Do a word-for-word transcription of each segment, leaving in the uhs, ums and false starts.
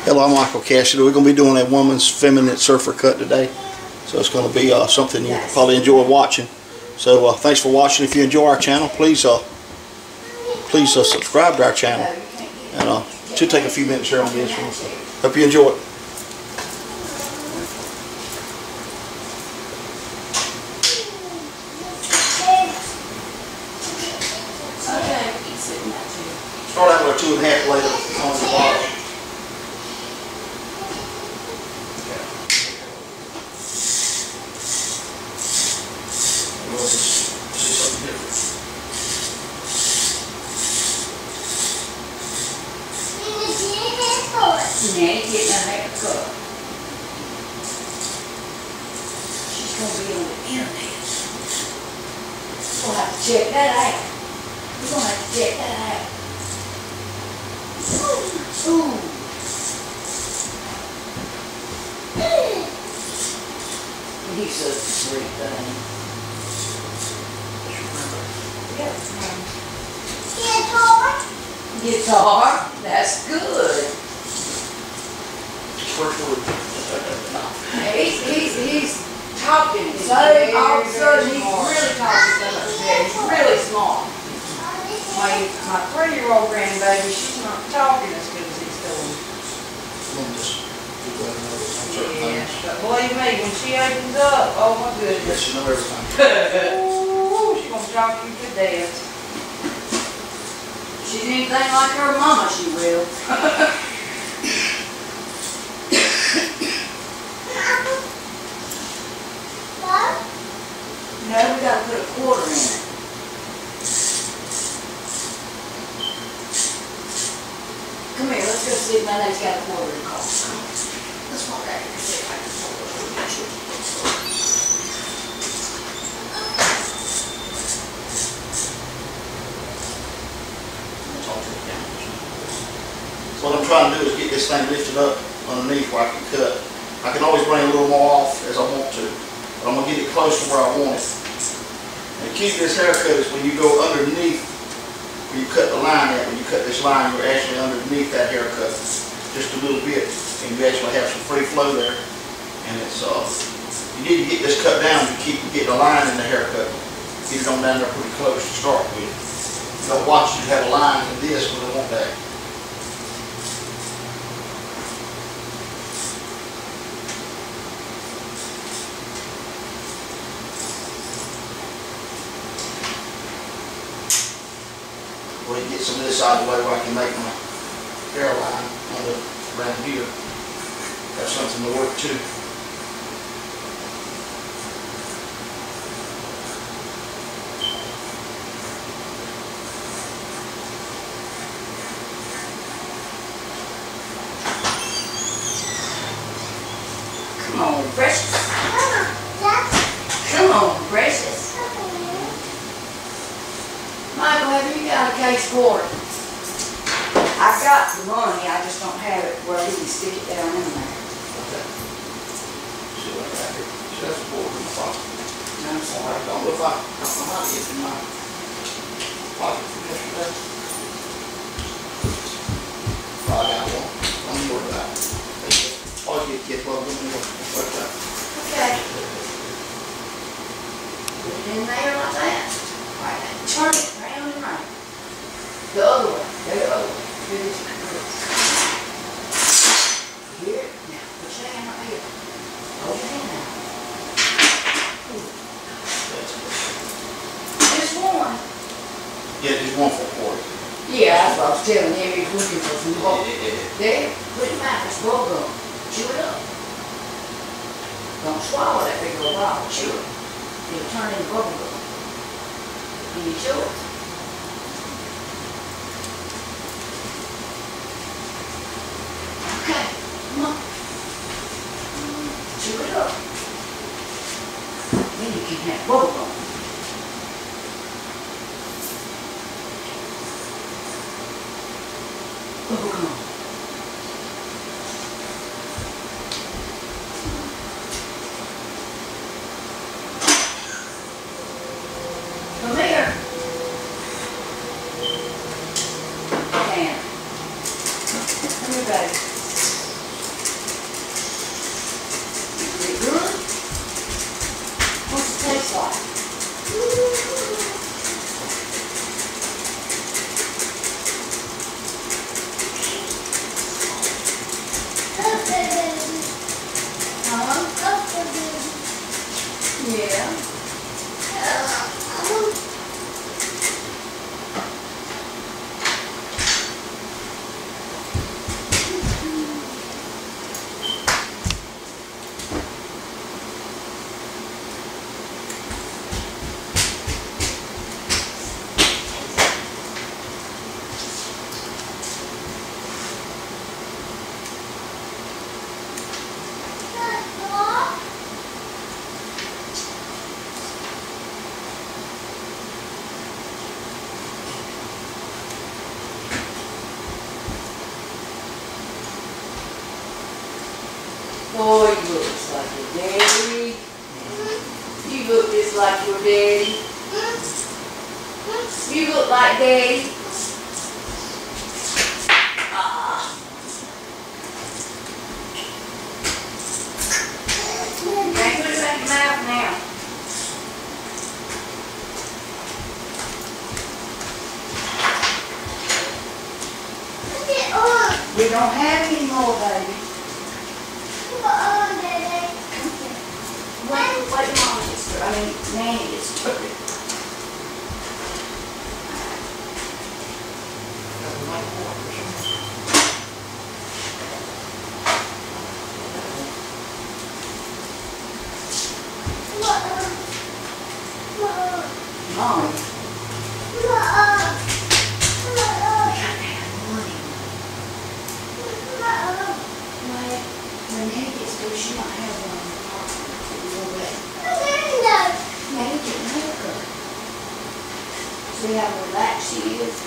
Hello, I'm Michael Cassidy. We're going to be doing a woman's feminine surfer cut today. So it's going to be uh, something you probably enjoy watching. So uh, thanks for watching. If you enjoy our channel, please uh, please uh, subscribe to our channel. And uh, it should take a few minutes here on this one. So hope you enjoy it. Start out with a two and a half later on the bottom. Nanny getting her hair cut. She's going to be on the internet. We'll have to check that out. We're going to have to check that out. Ooh. He's such a sweet thing. Guitar. Guitar? That's good. He's, he's, he's talking, so all of a sudden he's really talking to us. He's really smart. My, my three-year-old grandbaby, she's not talking as good as he's doing. Yeah, but believe me, when she opens up, oh my goodness. Yes, you know everything. Ooh, she's going to talk you to death. She's anything like her mama, she will. No, we got to put a quarter in it. Come here, let's go see if my name's got a quarter in the car. Let's walk out here and see if I can pull it. So what I'm trying to do is get this thing lifted up underneath where I can cut. I can always bring a little more off as I want to, but I'm going to get it close to where I want it. And the key to this haircut is when you go underneath, where you cut the line at, when you cut this line, you're actually underneath that haircut just a little bit, and you actually have some free flow there. And it's uh, you need to get this cut down to keep getting a line in the haircut. Get it on down there pretty close to start with. You don't watch you have a line in this when they want that. Go ahead and get some of this out of the way where I can make my hairline on the around here. Got something to work to. Come on, precious. Come on, precious. Michael, have you got a case quarter? I've got the money, I just don't have it where he can stick it down in there. Okay. See what I got here. See, that's a quarter in my pocket. No, I'm I sorry. don't know if I, I might get in my pocket from yesterday. Oh, I got one. Don't worry about it. Always get kids well, don't worry about that. Okay. Put it in there like that. Right, turn it round and round. The other way. Go the other way. Do this one. Here. Now, put your hand right here. Hold your hand out. Just one. Yeah, just one for a quarter. Yeah, that's what I was telling him. He's looking for some bubble. Yeah, yeah, yeah. There. Put it back. It's bubble gum. Chew it up. Don't swallow that big old bottle. Chew it. It'll turn into bubble gum. And you chew it. Okay, come on. Chew it up. Then you can have bubble gum. Bubble gum. Come here. Come here, baby. Boy, you look just like your daddy. You look just like your daddy. You look like daddy. Ah. Okay, put it back in your mouth now. We don't have any more, baby. Wait, wait, Mama gets through. I mean, Nanny gets through. Mom. When Nanny gets through, she might have one. Nanny getting a haircut. See how relaxed she is?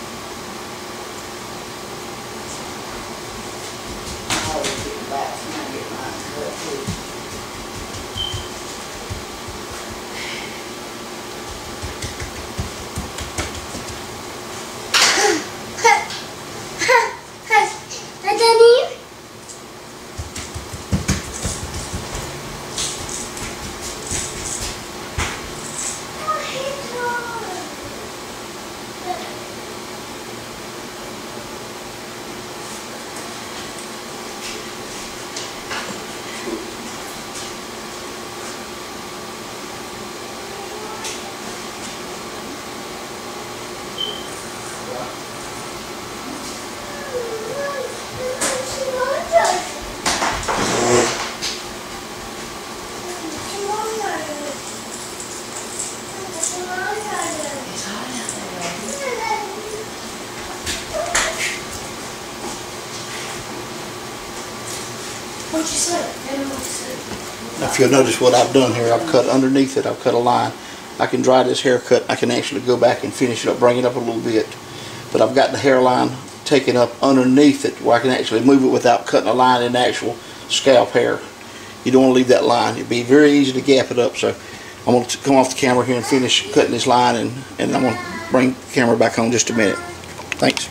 I always get relaxed when I get mine cut too. What'd you say? Tell me what you said. Now, if you'll notice what I've done here, I've cut underneath it, I've cut a line. I can dry this haircut, I can actually go back and finish it up, bring it up a little bit. But I've got the hairline taken up underneath it where I can actually move it without cutting a line in the actual scalp hair. You don't want to leave that line. It'd be very easy to gap it up. So I'm going to come off the camera here and finish cutting this line, and, and I'm going to bring the camera back on just a minute. Thanks.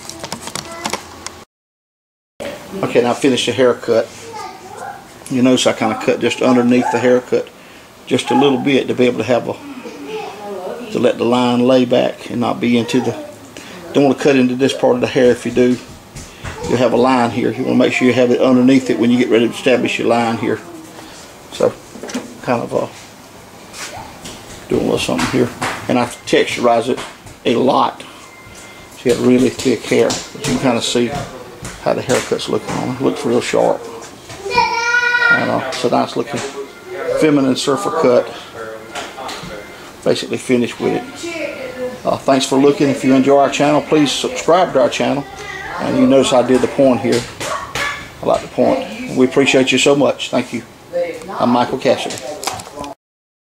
Okay, now I finished the haircut. You notice I kind of cut just underneath the haircut just a little bit to be able to have a, to let the line lay back and not be into the, don't want to cut into this part of the hair. If you do, you'll have a line here. You want to make sure you have it underneath it when you get ready to establish your line here. So kind of uh, doing a little something here. And I texturize it a lot. So you have really thick hair. But you can kind of see how the haircut's looking on it. It looks real sharp. And uh, it's a nice looking feminine surfer cut. Basically finished with it. Uh, thanks for looking. If you enjoy our channel, please subscribe to our channel. And you notice I did the point here. I like the point. We appreciate you so much. Thank you. I'm Michael Cassidy.